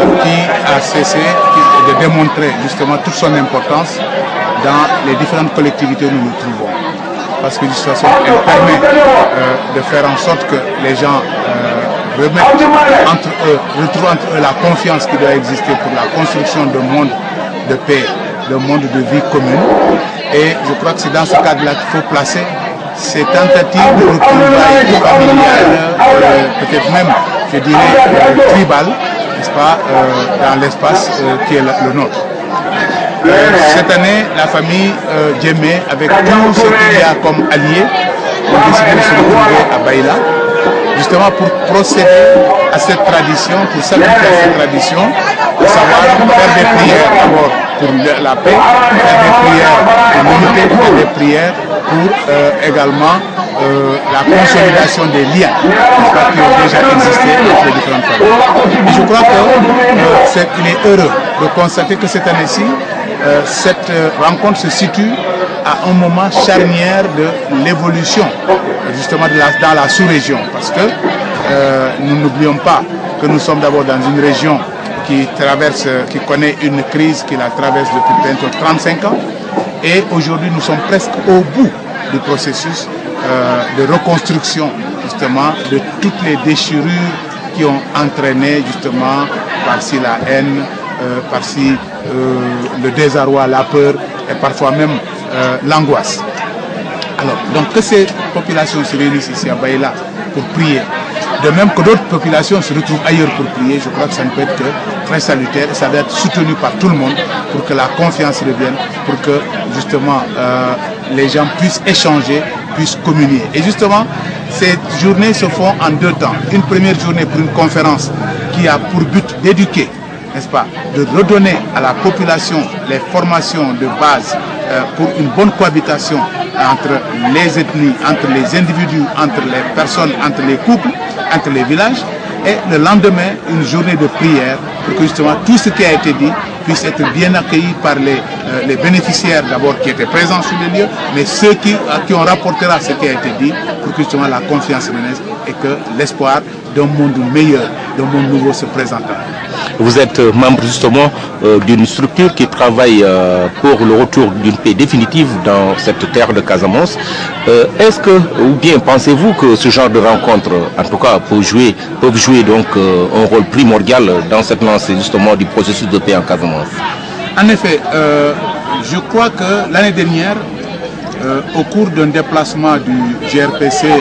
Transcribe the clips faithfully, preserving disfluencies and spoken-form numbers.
qui a cessé de démontrer justement toute son importance dans les différentes collectivités où nous nous trouvons. Parce que de toute façon, elle permet euh, de faire en sorte que les gens euh, remettent entre eux, retrouvent entre eux la confiance qui doit exister pour la construction d'un monde de paix, d'un monde de vie commune. Et je crois que c'est dans ce cadre-là qu'il faut placer ces tentatives de retrouvailles familiales, euh, peut-être même, je dirais, euh, tribales, n'est-ce pas, euh, dans l'espace euh, qui est le, le nôtre. Euh, cette année, la famille euh, Djemé, avec tout ce qu'il y a comme alliés, ont décidé de se retrouver à Baïla, justement pour procéder à cette tradition, pour s'appliquer à cette tradition, pour savoir faire des prières d'abord pour la paix, faire des prières pour l'unité, faire des prières pour euh, également euh, la consolidation des liens qui ont déjà existé entre les différentes familles. Et je crois qu'il euh, est heureux de constater que cette année-ci, euh, cette euh, rencontre se situe à un moment charnière de l'évolution justement de la, dans la sous-région, parce que euh, nous n'oublions pas que nous sommes d'abord dans une région qui traverse, qui connaît une crise qui la traverse depuis bientôt trente-cinq ans, et aujourd'hui nous sommes presque au bout du processus euh, de reconstruction justement de toutes les déchirures qui ont entraîné justement par-ci la haine, euh, par-ci euh, le désarroi, la peur et parfois même euh, l'angoisse. Alors, donc que ces populations se réunissent ici à Baïla pour prier, de même que d'autres populations se retrouvent ailleurs pour prier, je crois que ça ne peut être que très salutaire et ça doit être soutenu par tout le monde pour que la confiance revienne, pour que justement euh, les gens puissent échanger, puissent communier. Et justement, ces journées se font en deux temps. Une première journée pour une conférence qui a pour but d'éduquer, n'est-ce pas, de redonner à la population les formations de base euh, pour une bonne cohabitation entre les ethnies, entre les individus, entre les personnes, entre les couples, entre les villages. Et le lendemain, une journée de prière pour que justement tout ce qui a été dit puisse être bien accueilli par les, euh, les bénéficiaires d'abord qui étaient présents sur les lieux, mais ceux qui, qui ont rapporté à ce qui a été dit pour que justement la confiance renaisse et que l'espoir d'un monde meilleur, d'un monde nouveau se présente. Vous êtes membre justement euh, d'une structure qui travaille euh, pour le retour d'une paix définitive dans cette terre de Casamance. Euh, Est-ce que, ou bien pensez-vous que ce genre de rencontres, en tout cas, peuvent jouer, peuvent jouer donc euh, un rôle primordial dans cette lancée justement du processus de paix en Casamance? En effet, euh, je crois que l'année dernière, euh, au cours d'un déplacement du G R P C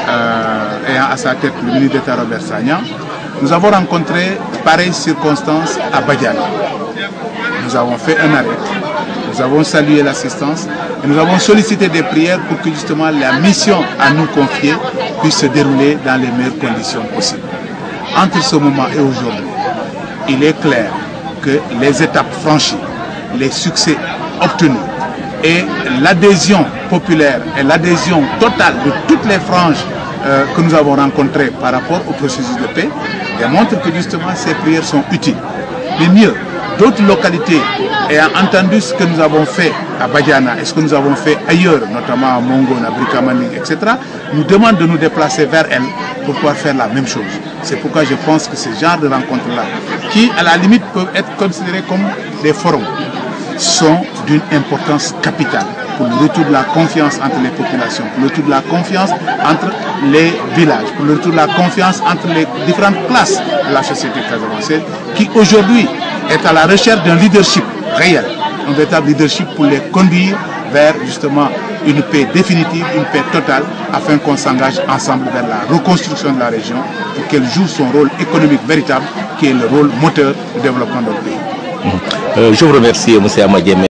euh, ayant à sa tête le ministre d'État Robert Sagna, nous avons rencontré pareilles circonstances à Badiana. Nous avons fait un arrêt, nous avons salué l'assistance et nous avons sollicité des prières pour que justement la mission à nous confier puisse se dérouler dans les meilleures conditions possibles. Entre ce moment et aujourd'hui, il est clair que les étapes franchies, les succès obtenus et l'adhésion populaire et l'adhésion totale de toutes les franges euh, que nous avons rencontrées par rapport au processus de paix démontrent que justement ces prières sont utiles. Mais mieux, d'autres localités ayant entendu ce que nous avons fait à Badiana et ce que nous avons fait ailleurs, notamment à Mongon, à Brikamani, et cetera, nous demandent de nous déplacer vers elles pour pouvoir faire la même chose. C'est pourquoi je pense que ce genre de rencontres-là, qui à la limite peuvent être considérées comme des forums, sont d'une importance capitale pour le retour de la confiance entre les populations, pour le retour de la confiance entre les villages, pour le retour de la confiance entre les différentes classes de la société casamançaise, qui aujourd'hui est à la recherche d'un leadership réel, un véritable leadership pour les conduire vers justement une paix définitive, une paix totale, afin qu'on s'engage ensemble vers la reconstruction de la région pour qu'elle joue son rôle économique véritable, qui est le rôle moteur du développement de notre pays. Euh, je vous remercie, M. Amadjemé.